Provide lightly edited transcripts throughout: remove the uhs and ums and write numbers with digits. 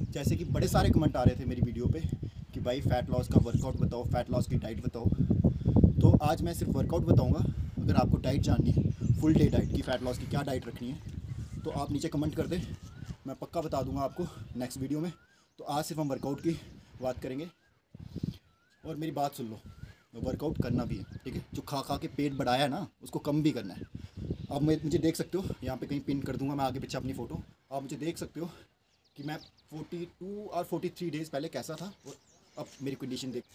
जैसे कि बड़े सारे कमेंट आ रहे थे मेरी वीडियो पे कि भाई फ़ैट लॉस का वर्कआउट बताओ, फ़ैट लॉस की डाइट बताओ। तो आज मैं सिर्फ वर्कआउट बताऊंगा। अगर आपको डाइट जाननी है, फुल डे डाइट की, फ़ैट लॉस की क्या डाइट रखनी है, तो आप नीचे कमेंट कर दें, मैं पक्का बता दूंगा आपको नेक्स्ट वीडियो में। तो आज सिर्फ हम वर्कआउट की बात करेंगे। और मेरी बात सुन लो, वर्कआउट करना भी है, ठीक है। जो खा खा के पेट बढ़ाया है ना, उसको कम भी करना है। अब मुझे देख सकते हो, यहाँ पे कहीं पिन कर दूंगा मैं आगे पीछे अपनी फ़ोटो। आप मुझे देख सकते हो कि मैं 42 और 43 डेज़ पहले कैसा था और अब मेरी कंडीशन देख,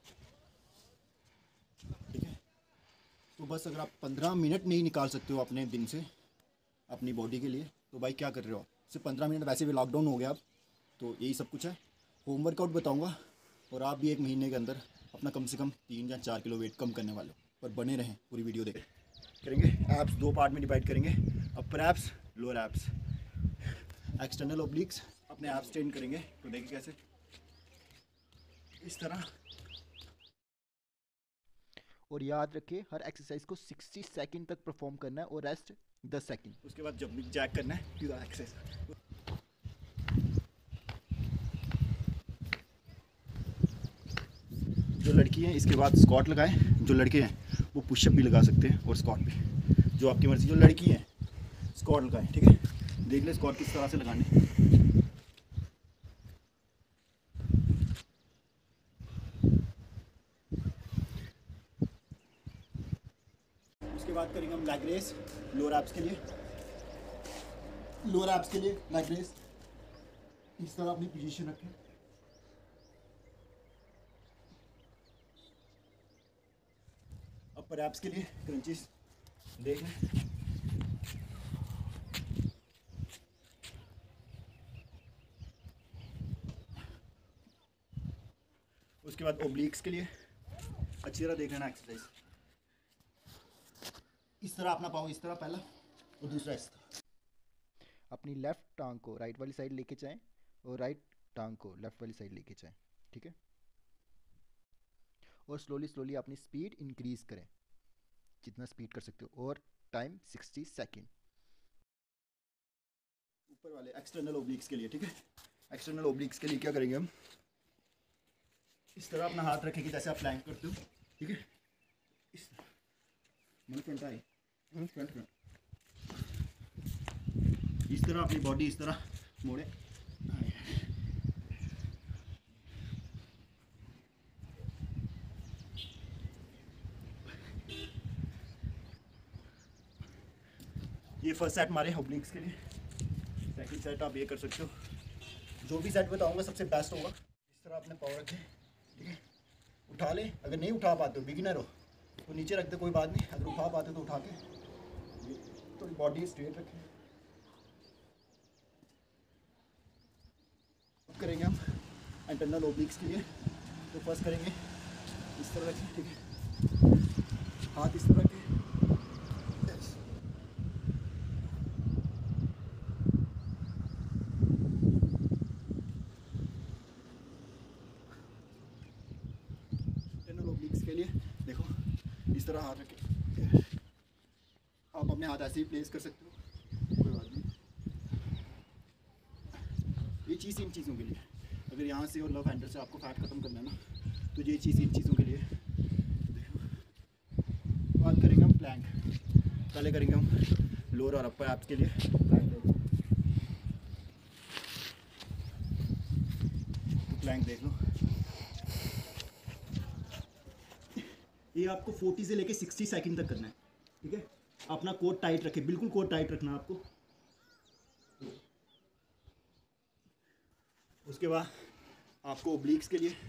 ठीक है। तो बस अगर आप 15 मिनट नहीं निकाल सकते हो अपने दिन से अपनी बॉडी के लिए, तो भाई क्या कर रहे हो आप। सिर्फ 15 मिनट, वैसे भी लॉकडाउन हो गया अब, तो यही सब कुछ है। होम वर्कआउट बताऊँगा और आप भी 1 महीने के अंदर अपना कम से कम 3 या 4 किलो वेट कम करने वाले हो। पर बने रहें, पूरी वीडियो देखें। करेंगे एप्स 2 पार्ट में डिवाइड करेंगे, upper abs, lower abs, external obliques. अपने एप्स ट्रेन करेंगे तो देखिए कैसे, इस तरह। और याद रखिए हर एक्सरसाइज को 60 सेकंड तक परफॉर्म करना है और रेस्ट 10 सेकंड। उसके बाद जब जैक करना है पूरा एक्सरसाइज। जो लड़की हैं इसके बाद स्क्वाट लगाएं, जो लड़के हैं वो पुशअप भी लगा सकते हैं और स्क्वाट भी, जो आपकी मर्ज़ी। जो लड़की है स्क्वाट लगाएं, ठीक है। देख ले स्क्वाट किस तरह से लगाने। उसके बाद करेंगे हम लेग रेस लोअर एप्स के लिए। लोअर एप्स के लिए लेग रेस इस तरह अपनी पोजीशन रखें। अपर एप्स के लिए क्रंचेस देख लें। उसके बाद ओब्लिक्स के लिए अच्छी तरह देख लेना एक्सरसाइज। इस तरह अपना पाँव इस तरह पहला और दूसरा इस तरह। अपनी लेफ्ट टांग को राइट वाली साइड लेके जाएं और राइट टांग को लेफ्ट वाली साइड लेके जाएं, ठीक है। और स्लोली स्लोली अपनी स्पीड इंक्रीज करें जितना स्पीड कर सकते हो, और टाइम 60 सेकंड। ऊपर वाले एक्सटर्नल ओब्लिक्स के लिए, ठीक है। एक्सटर्नल ओब्लिक्स के लिए क्या करेंगे हम, इस तरह अपना हाथ रखेंगे जैसे आप प्लैंक करते हो, ठीक है। इस तरह फ्रंट आए, फ्रंट फ्रंट, इस तरह अपनी बॉडी इस तरह मोड़े। ये फर्स्ट सेट हमारे ओब्लिक्स के लिए। सेकंड सेट आप ये कर सकते हो, जो भी सेट बताऊंगा सबसे बेस्ट होगा। इस तरह अपने पावर रखें, ठीक है। उठा ले, अगर नहीं उठा पाते हो, बिगिनर हो तो नीचे रख दे, कोई बात नहीं। अगर उठा पाते तो उठा के थोड़ी बॉडी स्ट्रेट रखें। अब करेंगे हम इंटरनल ओब्लिक्स के लिए। तो फर्स्ट करेंगे इस तरह रखें, ठीक है। हाथ इस तरह रखें, इंटरनल ओब्लिक्स के लिए। देखो इस तरह हाथ रखें। आप अपने हाथ ऐसे ही प्लेस कर सकते हो, कोई बात नहीं। ये चीज़ इन चीज़ों के लिए, अगर यहाँ से और लव हैंडल से आपको फैट ख़त्म करना है ना, तो ये चीज़ इन चीज़ों के लिए। बात करेंगे हम प्लैंक। पहले करेंगे हम लोअर और अपर एप्स के लिए प्लैंक। देख लो, ये आपको 40 से लेके 60 सेकंड तक करना है, ठीक है। अपना कोट टाइट रखे, बिल्कुल कोट टाइट रखना आपको। उसके बाद आपको ओब्लिक्स के लिए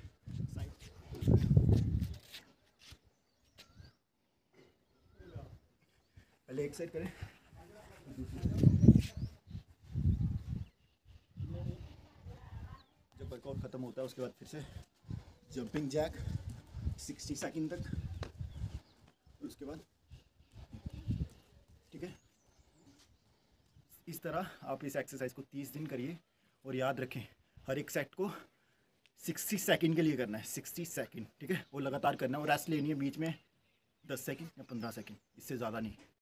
पहले एक साइड करें, जब वर्कआउट ख़त्म होता है उसके बाद फिर से जंपिंग जैक 60 सेकंड तक। उसके बाद ठीक है, इस तरह आप इस एक्सरसाइज को 30 दिन करिए। और याद रखें हर एक सेट को 60 सेकंड के लिए करना है, 60 सेकंड, ठीक है। वो लगातार करना है और रेस्ट लेनी है बीच में 10 सेकंड या 15 सेकंड, इससे ज़्यादा नहीं।